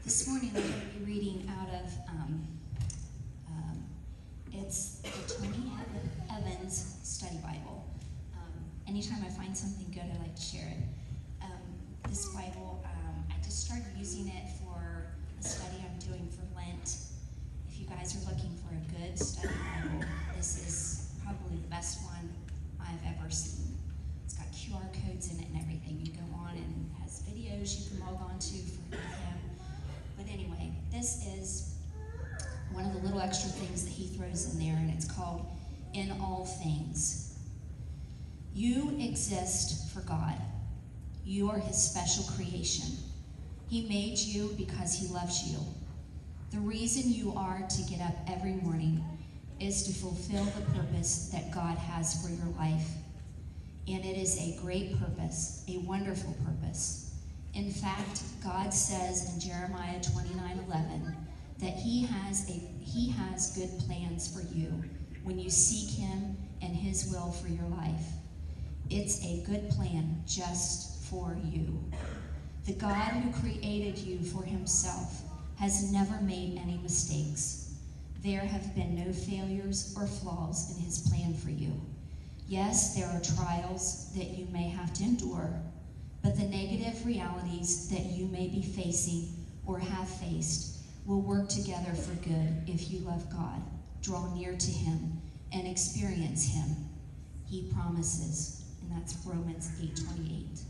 This morning I'm going to be reading out of, it's the Tony Evans Study Bible. Anytime I find something good, I like to share it. This Bible, I just started using it for a study I'm doing for Lent. If you guys are looking for a good study Bible, this is probably the best one I've ever seen. It's got QR codes in it and everything. You go on and it has videos you can log on to for him. But anyway, this is one of the little extra things that he throws in there, and it's called In All Things. You exist for God. You are his special creation. He made you because he loves you. The reason you are to get up every morning is to fulfill the purpose that God has for your life. And it is a great purpose, a wonderful purpose. In fact, God says in Jeremiah 29:11 that he has good plans for you when you seek him and his will for your life. It's a good plan just for you. The God who created you for himself has never made any mistakes. There have been no failures or flaws in his plan for you. Yes, there are trials that you may have to endure, but the negative realities that you may be facing or have faced will work together for good if you love God, draw near to him, and experience him. He promises, and that's Romans 8:28.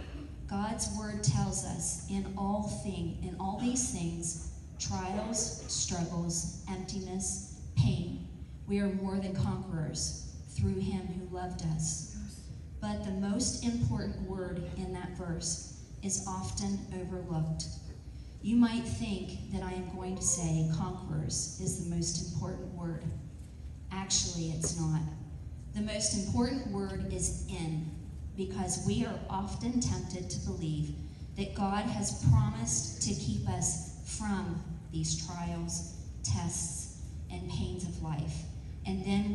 God's word tells us in all these things, trials, struggles, emptiness, pain, we are more than conquerors through him who loved us. But the most important word in that verse is often overlooked. You might think that I am going to say conquerors is the most important word. Actually, it's not. The most important word is in, because we are often tempted to believe that God has promised to keep us from these trials, tests, and pains of life. And then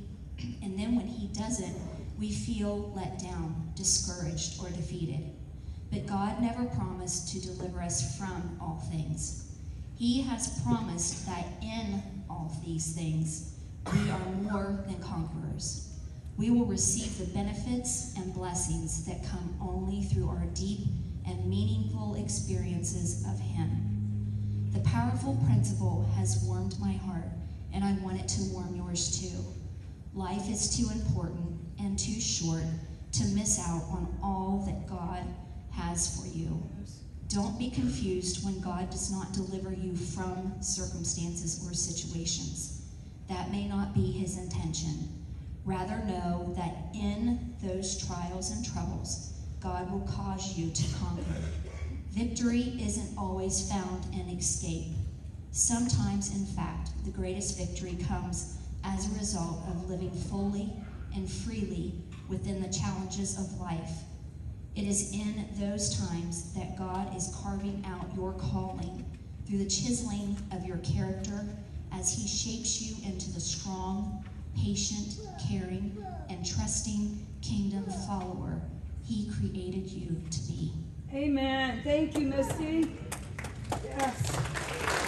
when he doesn't, we feel let down, discouraged, or defeated. But God never promised to deliver us from all things. He has promised that in all these things, we are more than conquerors. We will receive the benefits and blessings that come only through our deep and meaningful experiences of him. The powerful principle has warmed my heart, and I want it to warm yours too. Life is too important and too short to miss out on all that God has for you. Don't be confused when God does not deliver you from circumstances or situations. That may not be his intention. Rather know that in those trials and troubles, God will cause you to conquer. Victory isn't always found in escape. Sometimes, in fact, the greatest victory comes as a result of living fully and freely within the challenges of life. It is in those times that God is carving out your calling through the chiseling of your character as he shapes you into the strong, patient, caring, and trusting kingdom follower he created you to be. Amen. Thank you, Misty. Yes.